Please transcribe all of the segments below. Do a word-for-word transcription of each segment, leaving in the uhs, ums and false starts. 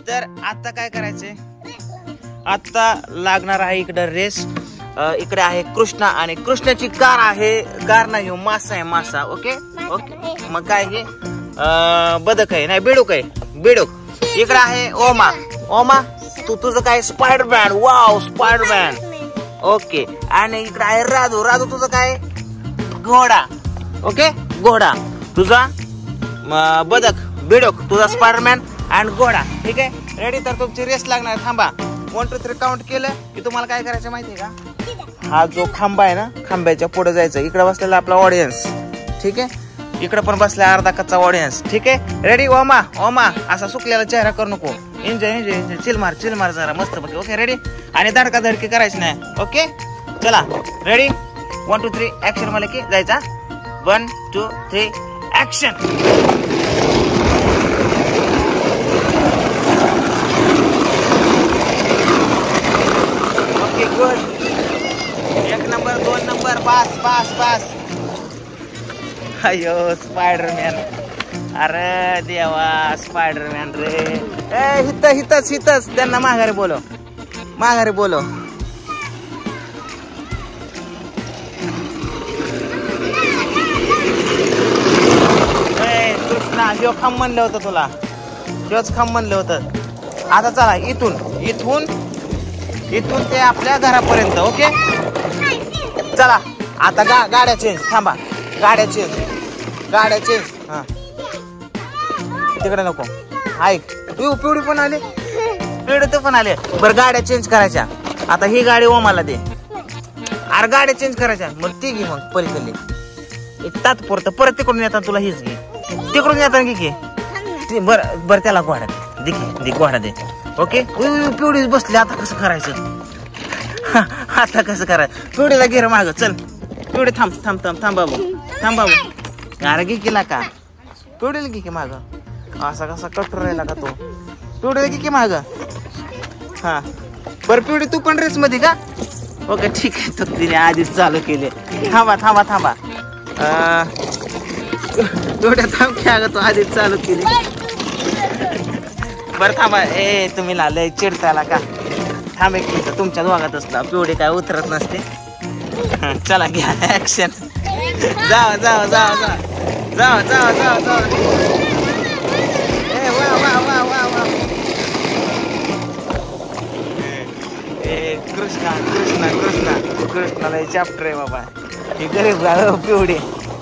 तर आता काय करायचंय, आता लागणार आहे इकडे रेस. इकडे आहे कृष्णा आणि कृष्णाची कार आहे. कार नाही, मासा आहे मासा. Okay okay. मग काय हे बदक आहे, नाही बेडूक आहे, बेडूक. इकडे आहे ओमा. ओमा तू तुझं काय स्पायडरमॅन. Wow Spiderman. ओके. आणि इकडे आहे राधू. राधू तुझं काय घोडा. ओके घोडा. तुझा बदक बेडूक. तुझा स्पायडरमॅन अँड घोडा. ठीक आहे रेडी. तर तुमची रेस लागणार. थांबा वन टू थ्री काउंट केलं की तुम्हाला काय करायचं माहितीये का, हा जो खांबा आहे ना खांब्याच्या पुढे जायचं. इकडे बसलेला आपला ऑडियन्स. ठीक आहे इकडे पण बसला अर्धा कच्चा ऑडियन्स. ठीक आहे रेडी. ओमा ओमा असा सुकलेला चेहरा करू नको. Enjoy enjoy enjoy. चिल मार चिल मार जरा मस्त बघ. Okay ready. आणि धडका धडकी करायची नाही. ओके चला ready. One two three action मला की जायचा. One two three action. Okay good. एक नंबर दोन नंबर. Pass pass pass. अयो स्पायडरमॅन. अरे देवा स्पायडरमॅन रे. ए हित हितच हितच. त्यांना माघारी बोलो माघारी बोलो. कृष्णा ह्यो खांब म्हणलं होतं तुला. ह्योच खांब म्हणलं होतं. आता चला इथून इथून इथून ते आपल्या घरापर्यंत. ओके चला आता गा गाड्या चेंज. थांबा गाड्या चेंज गाड्या चेंज. हा तिकडे नको. ऐक तू पिवडी पण आली पिवडी तर पण आले. बरं गाड्या चेंज करायच्या. आता ही गाडी ओमाला दे. अरे गाड्या चेंज करायच्या. मग ती घे मग पलीकडली. एक तात्पुरतं परत तिकडून येताना तुला हीच घे. तिकडून येताना घे की. बरं बरं त्याला घोडा दे दे घोडा दे. ओके पिवडी बसली. आता कसं करायचं आता कसं करायचं. पिवडीला घे माग. चल पिवडी थांब थांब थांब थांब बाबू थांब बाबू. अरे घे केला का पिवडीला घे की माग. असा कसा कठोर राहिला का तो. पिवडीला घे की माग. हा बरं पिवडी तू पण रेस मध्ये का. ओके ठीक आहे. तर तिने आधीच चालू केले. थांबा थांबा थांबा. पिवड्या थांब घ्या ग. तू आधीच चालू केली. बरं थांबा. ए तुम्ही लय चिडताला का. थांब एक मिनिट. तुमच्या दोघात असला पिवडी काय उतरत नसते. चला घ्या ऍक्शन. जावा जावा जावा जावा जावा जावा जावा जावा. ए वा वा वा वा वा. ए कृष्णा कृष्णा कृष्णा कृष्णाला चॅप्टर आहे बाबा. ही गरीब गाव पिवडी.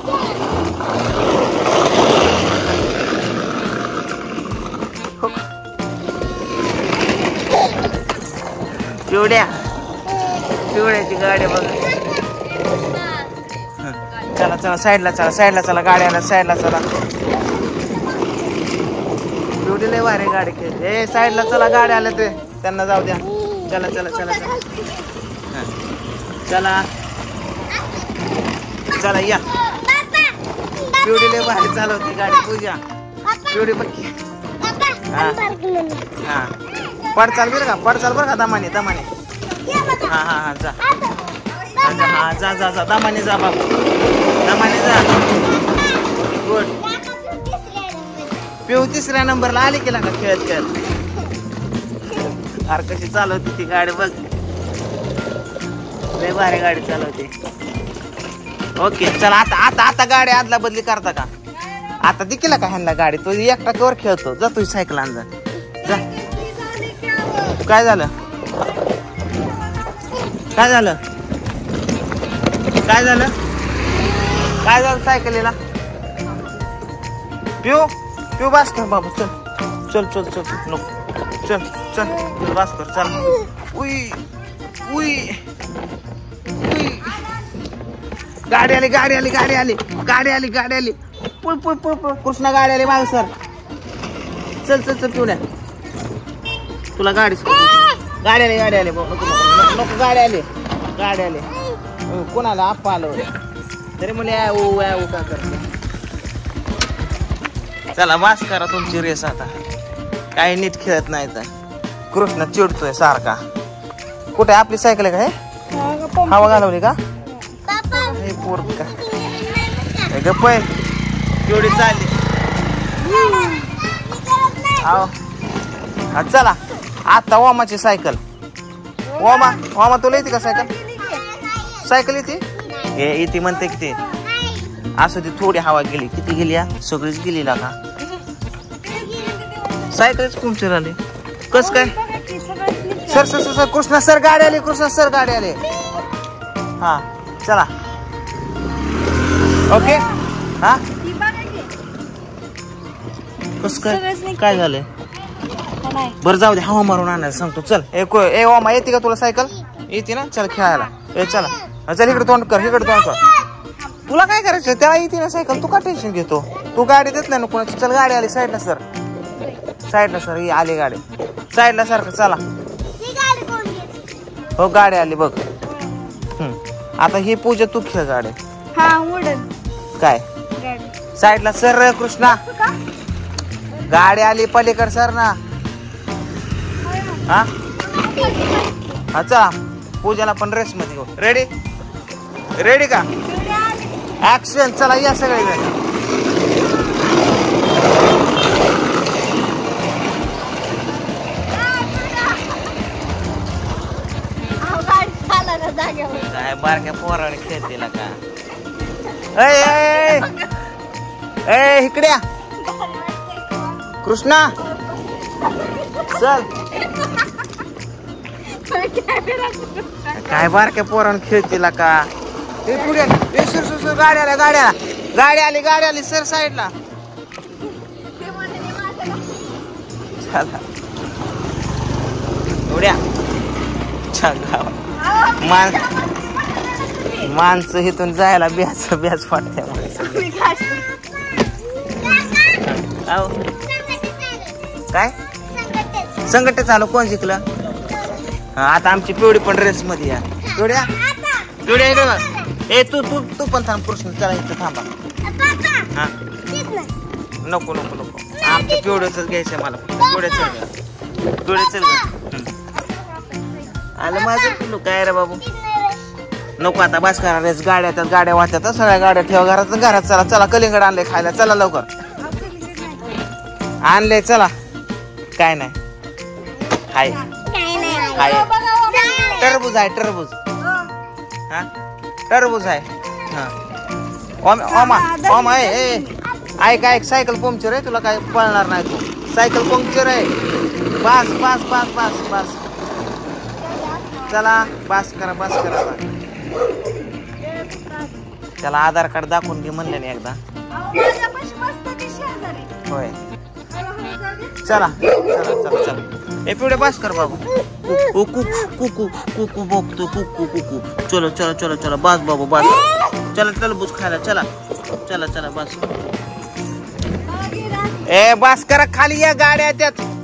पिवड्या पिवड्याची गाडी बघ. चला चला साईडला चला साईडला चला. गाड्याला साईडला चला. पिवडी लय वारे गाडी खेळ. ए साईडला चला. गाड्या आल्या ते त्यांना जाऊ द्या. चला चला चला चला चला चला या. पिवडी लय भारी चालवते गाडी. पूजा पिवडी बघ. हा हा पडचाल बरं का. पडचाल बरं का. दमाने दमाने. हा हा हा जा हा जा जा जा. दमाने जा बाबू दमाने जा. गुड. पिऊ तिसऱ्या नंबरला आली केला का खेळत खेळत. अरे कशी चालवते ती गाडी बघ. लय भारी गाडी चालवते. ओके चला आता आता आता गाडी आदला बदली करता का. आता दिकेला का ह्यांना गाडी. तो एकटा कवर खेळतो. जा तुझी सायकल आण जा. काय झालं काय झालं काय झालं काय झालं सायकलीला. पिऊ पिऊ बास कर बाबू. चल चल चल चल चल नको चल चल बास कर. चल उई उई उई. गाडी आली गाडी आली गाडी आली गाडी आली गाडी आली. पुळ पुळ पुळ पुळ. कृष्णा गाडी आली माग सर. चल चल चल पिवड्या तुला गाडी गाडी आली गाडी आली. नको नको गाडी आली गाडी आली. कोणाला आप्पा आलं तरी मुले का करते. चला वास करा तुमची रेस. आता काही नीट खेळत नाही तर कृष्ण चिडतोय सारखा. कुठे आपली सायकल आहे का. हवा घालवली का पोर का. गप्प केवढी चालली. हा चला आता ओमाची सायकल. ओमा ओमा तुला येते का सायकल? सायकल येते हे येते म्हणते किती असं ती थोडी हवा गेली. किती गेली या सगळीच गेली ना का? सायकलच पंक्चर आले कस काय? Sir sir sir Krishna sir गाडी आली. कृष्णा सर गाडी आली. हा चला ओके. हा कस काय काय झालंय? बरं जाऊ दे हवा मारून आणायला सांगतो. चल ए को ए ओमा येते का तुला सायकल? येते ना चल खेळायला. ए चला चल इकडे तोंड कर इकडे तोंड कर. तुला काय करायचं त्याला येते ना सायकल. तू का टेन्शन घेतो? तू गाडी देत नाही ना कोणाची. चल गाडी आली साईडला सर. साईडला सर ही आली गाडी साईडला सारखं. चला हो गाडी आली बघ. आता ही पूजा तू खेळ गाडी. हा उडन काय साईडला सर रे कृष्णा. गाडी आली पलीकड सर ना. हा हा चला पूजाला पण रेस मध्ये घेऊ. रेडी रेडी का? ऍक्शन. चला या सगळे काय बारक्या पोराने खेळते का? ए इकडे कृष्णा चल. काय बारक्या पोराने खेळते का? हे पुढे सर सर सर गाडी आल्या गाडी आल्या गाडी आली गाडी आली सर साईडला. चला उड्या मान माणसं इथून जायला ब्याच ब्याच वाटते. काय संकट चालू कोण जिंकलं? आता आमची पिवडी पण रेस मध्ये या. पिवड्या पिवड्या इकडे बघ. ए तू तू तू पण थांब कृष्ण. चला इथं थांबा. हा नको नको नको आमच्या पिवड्याच घ्यायचंय मला. पिवड्या चल पिवड्या चल आलं माझं पिल्लू. काय रे बाबू नको आता बस करा रेस. गाड्या त्यात गाड्या वाहत्यात सगळ्या गाड्या ठेवा घरात घरात. चला चला कलिंगड आणले खायला. चला लवकर आणले. चला काय नाही हाय हाय टरबूज आहे टरबूज. हा टरबूज आहे. हा ओमा ओमा आहे. ऐक ऐक सायकल पंक्चर आहे. तुला काय पळणार नाही तू. सायकल पंक्चर आहे. बस बस बस बस बस चला बस करा बस करा. त्याला आधार कार्ड दाखवून घे म्हणले ना एकदा. होय चला चला चला चला. ए पिवडे बस कर बाबू. कुकू कुकू कुकू बघतो कुकू कुकू. चलो चलो चलो चलो बस बाबू बस. चला टरबूज खायला. चला चला चला बस. ए बस करा खाली या गाड्या त्यात.